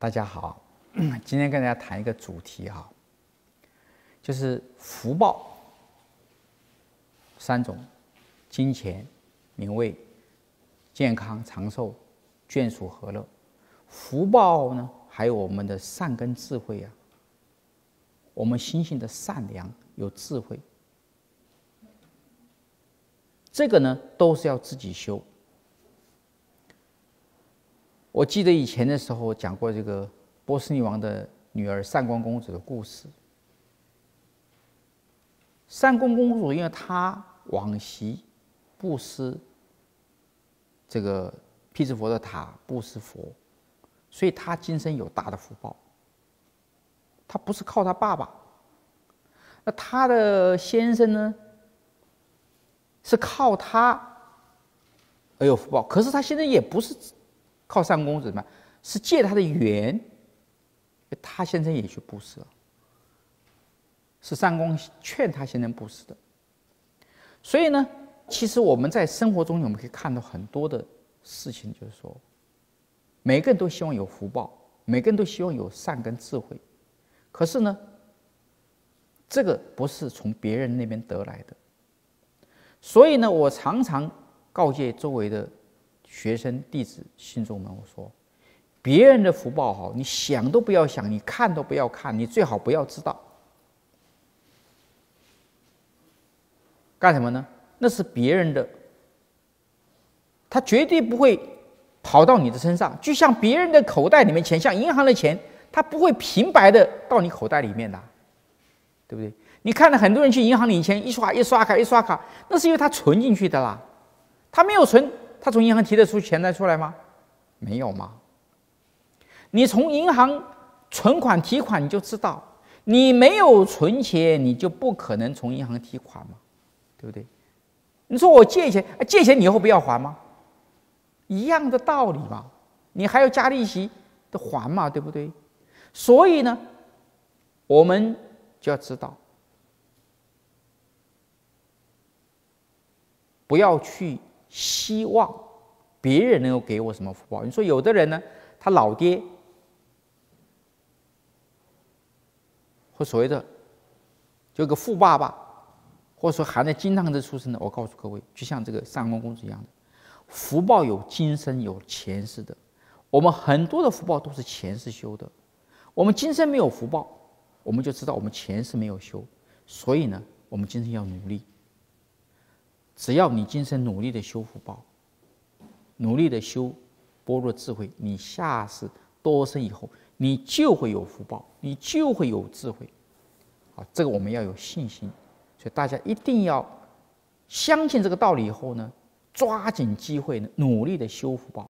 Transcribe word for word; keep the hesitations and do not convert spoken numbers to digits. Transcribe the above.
大家好，今天跟大家谈一个主题哈，就是福报三种：金钱、名位、健康长寿、眷属和乐。福报呢，还有我们的善根智慧啊，我们心性的善良有智慧，这个呢都是要自己修。我记得以前的时候讲过这个波斯匿王的女儿善光公主的故事。善光公主因为她往昔布施这个毗湿佛的塔，布施佛，所以她今生有大的福报。她不是靠她爸爸，那她的先生呢是靠她而有福报，可是她现在也不是靠善公主什么，是借他的缘，他先生也去布施了，是善公劝他先生布施的。所以呢，其实我们在生活中我们可以看到很多的事情，就是说，每个人都希望有福报，每个人都希望有善跟智慧，可是呢，这个不是从别人那边得来的。所以呢，我常常告诫周围的学生弟子信众们，我说别人的福报好，你想都不要想，你看都不要看，你最好不要知道。干什么呢？那是别人的，他绝对不会跑到你的身上，就像别人的口袋里面钱，像银行的钱，他不会平白的到你口袋里面的，对不对？你看到很多人去银行领钱，一刷一刷卡一刷卡，那是因为他存进去的啦，他没有存，他从银行提得出钱来出来吗？没有吗？你从银行存款提款，你就知道，你没有存钱，你就不可能从银行提款嘛，对不对？你说我借钱，借钱你以后不要还吗？一样的道理嘛，你还要加利息的还嘛，对不对？所以呢，我们就要知道，不要去希望别人能够给我什么福报。你说有的人呢，他老爹或所谓的就个富爸爸，或者说含着金汤匙出生的，我告诉各位，就像这个善光公主一样的，福报有今生有前世的。我们很多的福报都是前世修的，我们今生没有福报，我们就知道我们前世没有修，所以呢，我们今生要努力。只要你今生努力的修福报，努力的修般若智慧，你下世多生以后，你就会有福报，你就会有智慧。好，这个我们要有信心，所以大家一定要相信这个道理以后呢，抓紧机会呢，努力的修福报。